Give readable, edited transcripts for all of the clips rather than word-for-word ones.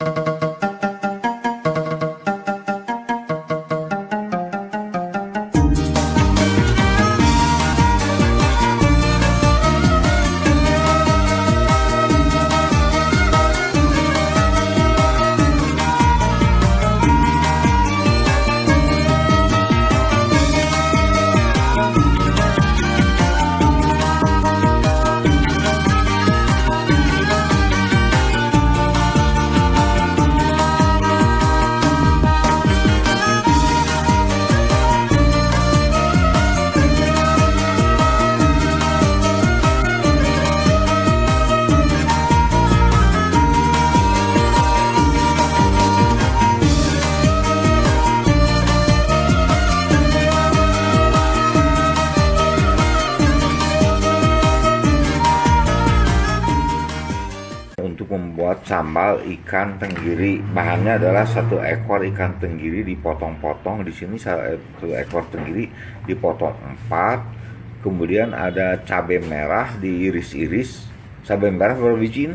Untuk membuat sambal ikan tenggiri, bahannya adalah 1 ekor ikan tenggiri dipotong-potong. Di sini 1 ekor tenggiri dipotong 4. Kemudian ada cabai merah diiris-iris. Cabai merah berapa biji ini?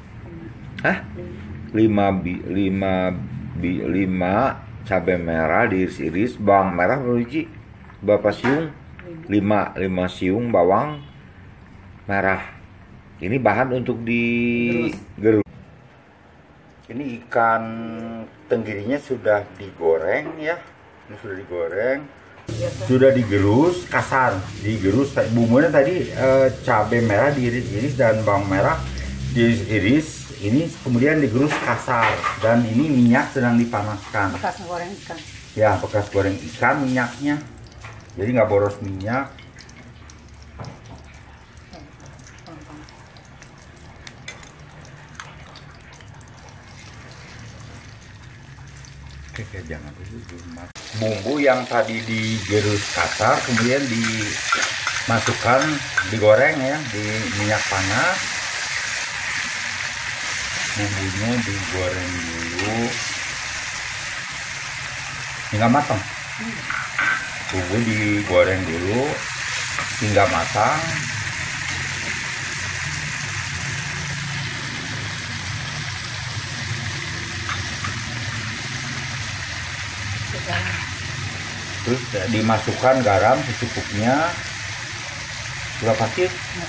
5 cabai merah diiris-iris. Bawang merah berapa biji? Berapa siung? 5 siung bawang merah. Ini bahan untuk digerus. Ini ikan tenggirinya sudah digoreng ya. Ini sudah digoreng. Sudah digerus kasar. Digerus. Bumbunya tadi cabai merah diiris-iris dan bawang merah diiris-iris. Ini kemudian digerus kasar. Dan ini minyak sedang dipanaskan. Bekas goreng ikan. Ya, bekas goreng ikan minyaknya. Jadi nggak boros minyak. Jangan dulu. Bumbu yang tadi digerus kasar kemudian dimasukkan, digoreng ya di minyak panas. Bumbunya digoreng dulu hingga matang. Bumbu digoreng dulu hingga matang. Terus dimasukkan garam secukupnya. Berapa sih?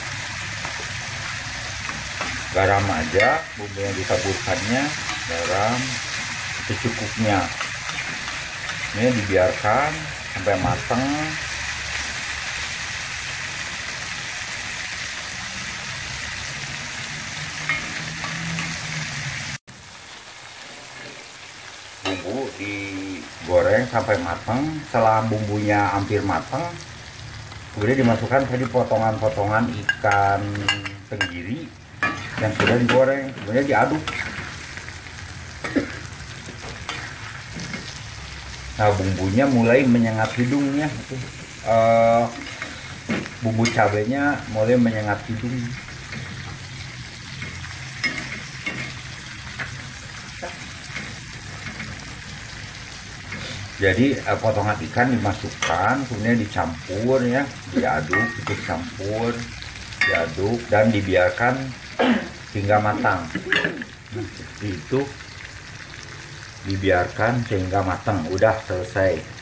Garam aja, bumbu yang ditaburkannya, garam secukupnya. Ini dibiarkan sampai matang. Bumbu digoreng sampai matang. Setelah bumbunya hampir matang, kemudian dimasukkan tadi potongan-potongan ikan tenggiri yang sudah digoreng, kemudian diaduk. Nah, bumbunya mulai menyengat hidungnya. Bumbu cabenya mulai menyengat hidung. Jadi potongan ikan dimasukkan, kemudian dicampur ya, diaduk, dicampur, diaduk dan dibiarkan hingga matang. Seperti itu, dibiarkan sehingga matang. Udah selesai.